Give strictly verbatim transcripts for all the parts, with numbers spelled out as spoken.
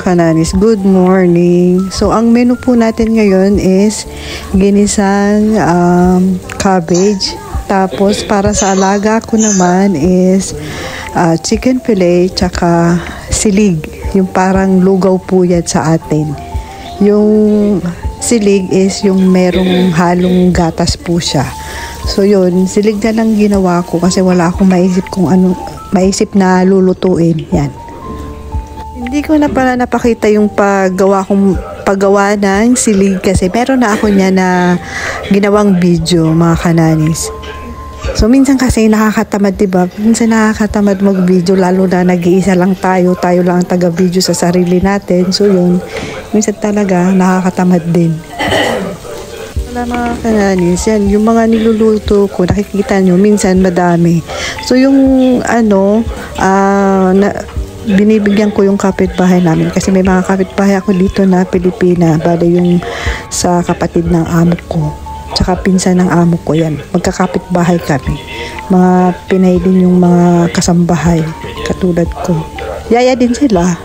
kananis, good morning. So ang menu po natin ngayon is ginisang um, cabbage. Tapos para sa alaga ko naman is uh, chicken fillet tsaka silig. Yung parang lugaw po yan sa atin. Yung silig is yung merong halong gatas po siya. So yun, silig na lang ginawa ko kasi wala akong maisip kung ano, maisip na lulutuin. Yan. Hindi ko na pala napakita yung paggawa kong paggawa ng silig kasi meron na ako niya na ginawang video, mga kananis. So minsan kasi nakakatamad, diba? Minsan nakakatamad mag-video, lalo na nag-iisa lang tayo, tayo lang ang taga-video sa sarili natin. So yun, minsan talaga nakakatamad din. Wala, mga kananis, yan, yung mga niluluto ko, nakikita nyo, minsan madami. So yung ano, ah, uh, na, binibigyan ko yung kapitbahay namin kasi may mga kapitbahay ako dito na Pilipina, bali yung sa kapatid ng amo ko tsaka pinsan ng amo ko, yan, magkakapitbahay kami, mga Pinay din yung mga kasambahay katulad ko, yaya din sila.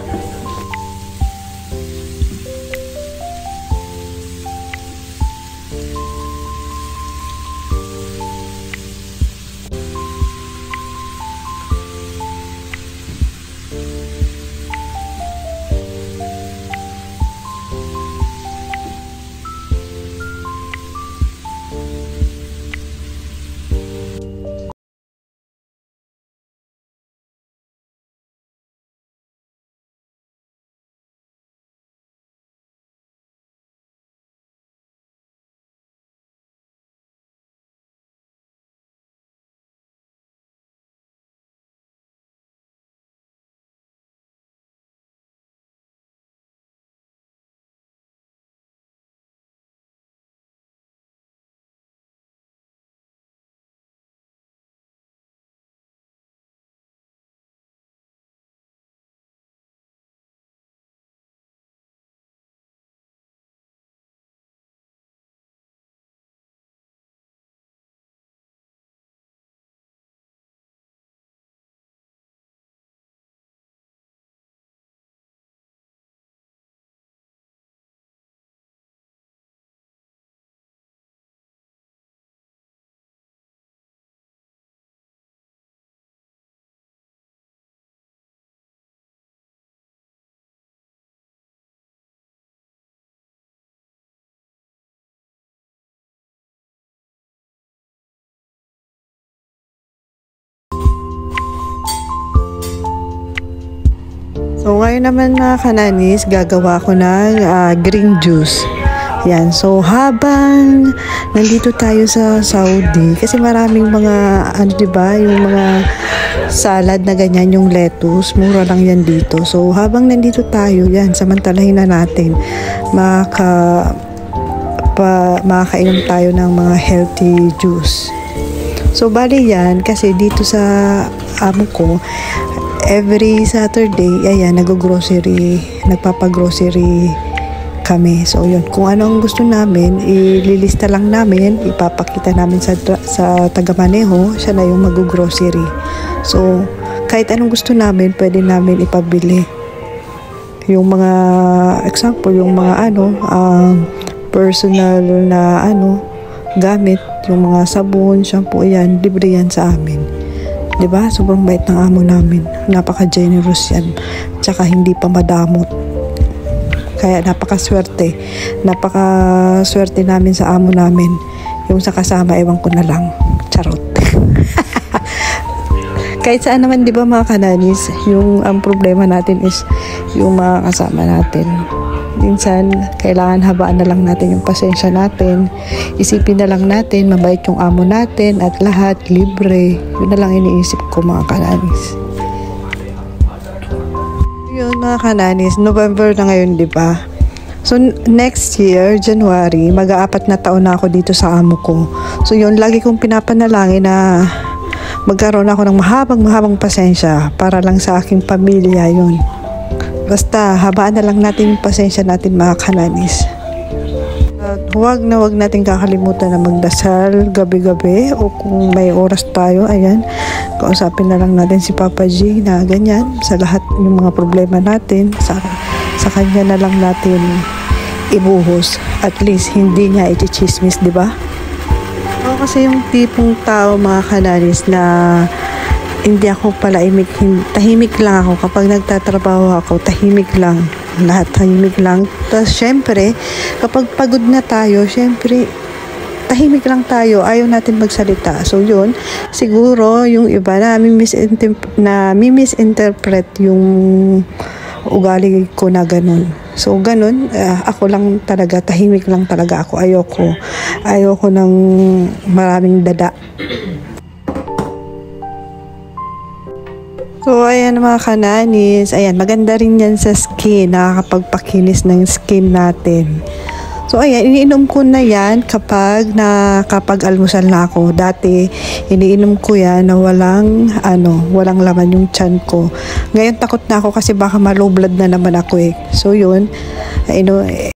So ngayon naman, mga kananis, gagawa ko ng uh, green juice. Yan. So habang nandito tayo sa Saudi, kasi maraming mga ano, diba, yung mga salad na ganyan, yung lettuce, mura lang yan dito. So habang nandito tayo, yan, samantalahin na natin maka pa, makakainom tayo ng mga healthy juice. So bali yan, kasi dito sa amo ko, every Saturday, ayan, nag-grocery, nagpapa-grocery kami. So, yun, kung ano ang gusto namin, ililista lang namin, ipapakita namin sa, sa taga-maneho, siya na yung mag-grocery. So, kahit anong gusto namin, pwede namin ipabili. Yung mga, example, yung mga ano, um, personal na ano, gamit, yung mga sabon, shampoo, ayan, libre yan sa amin. Diba? Sobrang bait ng amo namin. Napaka-generous yan. Tsaka hindi pa madamot. Kaya napaka-swerte. Napaka-swerte namin sa amo namin. Yung sa kasama, ewan ko na lang. Charot. Kahit saan naman, diba, mga kananis, yung ang problema natin is yung mga kasama natin. Minsan, kailangan habaan na lang natin yung pasensya natin. Isipin na lang natin, mabait yung amo natin at lahat libre. Yun na lang iniisip ko, mga kananis. Yun, mga kananis, November na ngayon, di ba? So, next year, January, mag-aapat na taon na ako dito sa amo ko. So, yun, lagi kong pinapanalangin na magkaroon ako ng mahabang-mahabang pasensya para lang sa aking pamilya, yun. Basta, habaan na lang natin yung pasensya natin, mga kananis. At huwag na huwag natin kakalimutan na magdasal gabi-gabi o kung may oras tayo, ayan, kausapin na lang natin si Papa G na ganyan sa lahat yung mga problema natin, sa, sa sa kanya na lang natin ibuhos. At least, hindi niya i-chismis, di ba? Ako kasi yung tipong tao, mga kananis, na hindi ako palaimik, tahimik lang ako. Kapag nagtatrabaho ako, tahimik lang. Lahat tahimik lang. Tapos, syempre, kapag pagod na tayo, syempre, tahimik lang tayo. Ayaw natin magsalita. So, yun, siguro, yung iba na mi-misinterpret, na mi-misinterpret yung ugali ko na ganun. So, ganun, uh, ako lang talaga, tahimik lang talaga ako. Ayoko. Ayoko ng maraming dada. So, ayan mga kananis. Ayan, maganda rin yan sa skin. Nakakapagpakinis ng skin natin. So, ayan, iniinom ko na yan kapag nakapag-almusal na ako. Dati, iniinom ko yan na walang, ano, walang laman yung tiyan ko. Ngayon, takot na ako kasi baka ma-low blood na naman ako eh. So, yun, you know,